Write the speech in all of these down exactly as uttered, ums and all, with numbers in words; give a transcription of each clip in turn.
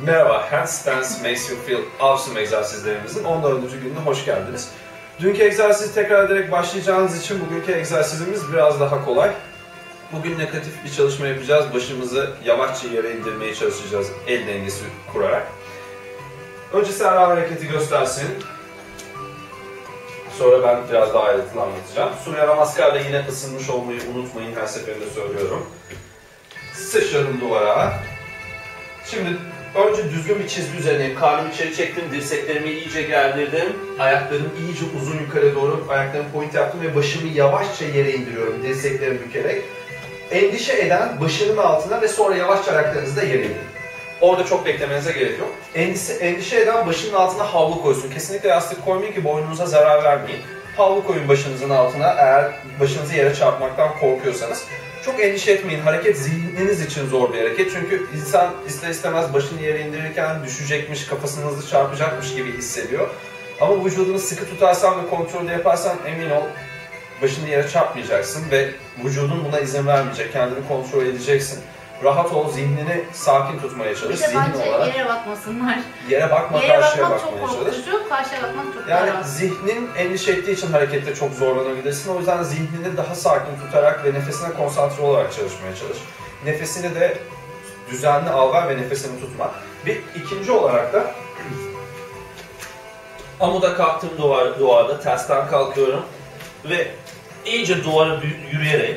Merhaba, Handstands Makes You Feel Awesome egzersizlerimizin on dördüncü gününe hoş geldiniz. Dünkü egzersizi tekrar ederek başlayacağınız için bugünkü egzersizimiz biraz daha kolay. Bugün negatif bir çalışma yapacağız. Başımızı yavaşça yere indirmeye çalışacağız el dengesi kurarak. Önce Serra hareketi göstersin. Sonra ben biraz daha ayrıntılı anlatacağım. Surya Namaskar'da yine ısınmış olmayı unutmayın, her seferinde söylüyorum. Sıçradım duvara. Şimdi önce düzgün bir çizgi üzerindeyim. Karnımı içeri çektim, dirseklerimi iyice gerdirdim. Ayaklarım iyice uzun yukarı doğru, ayaklarımı point yaptım ve başımı yavaşça yere indiriyorum, dirseklerimi bükerek. Endişe eden başının altına ve sonra yavaşça ayaklarınızı da yere indirin. Orada çok beklemenize gerek yok. Endişe, endişe eden başının altına havlu koysun. Kesinlikle yastık koymayın ki boynunuza zarar vermeyin. Havlu koyun başınızın altına eğer başınızı yere çarpmaktan korkuyorsanız. Çok endişe etmeyin. Hareket zihniniz için zor bir hareket. Çünkü insan ister istemez başını yere indirirken düşecekmiş, kafasını hızlı çarpacakmış gibi hissediyor. Ama vücudunu sıkı tutarsan ve kontrolde yaparsan emin ol başını yere çarpmayacaksın ve vücudun buna izin vermeyecek. Kendini kontrol edeceksin. Rahat ol, zihnini sakin tutmaya çalış. Bir de bence olarak, yere bakmasınlar. Yere bakma, yere karşıya bakmak bakmaya çok çalış. korkutucu, karşıya bakmak çok Yani daha zihnin endişe ettiği için harekette çok zorlanabilirsin. O yüzden zihnini daha sakin tutarak ve nefesine konsantre olarak çalışmaya çalış. Nefesini de düzenli al ver ve nefesini tutma. Bir ikinci olarak da amuda kalktım duvar, duvarda tersten kalkıyorum ve iyice duvara yürüyerek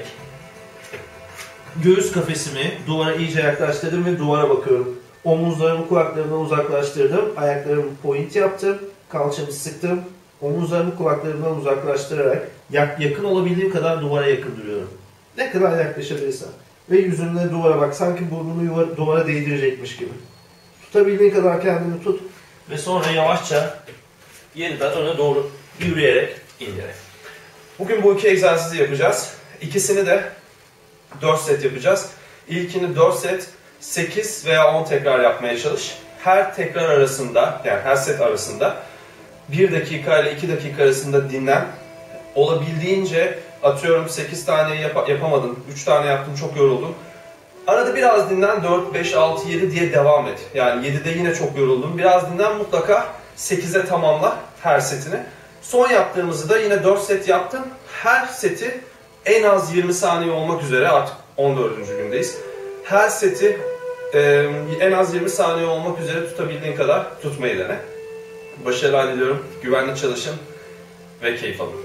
göğüs kafesimi duvara iyice yaklaştırdım ve duvara bakıyorum. Omuzlarımı kulaklarımdan uzaklaştırdım, ayaklarımı point yaptım, kalçamı sıktım, omuzlarımı kulaklarımdan uzaklaştırarak yakın olabildiğim kadar duvara yakın duruyorum. Ne kadar yaklaşabilirsen. Ve yüzünle duvara bak, sanki burnunu duvara değdirecekmiş gibi. Tutabildiğin kadar kendini tut ve sonra yavaşça yeniden öne doğru yürüyerek indirerek. Bugün bu iki egzersizi yapacağız. İkisini de dört set yapacağız. İlkini dört set, sekiz veya on tekrar yapmaya çalış. Her tekrar arasında, yani her set arasında bir dakika ile iki dakika arasında dinlen. Olabildiğince atıyorum sekiz tane yap yapamadın, üç tane yaptım, çok yoruldum. Arada biraz dinlen, dört, beş, altı, yedi diye devam et. Yani yedide yine çok yoruldum. Biraz dinlen, mutlaka sekize tamamla her setini. Son yaptığımızı da yine dört set yaptım. Her seti en az yirmi saniye olmak üzere, artık on dördüncü gündeyiz. Her seti e, en az yirmi saniye olmak üzere tutabildiğin kadar tutmayı dene. Başarılar diliyorum. Güvenli çalışın ve keyif alın.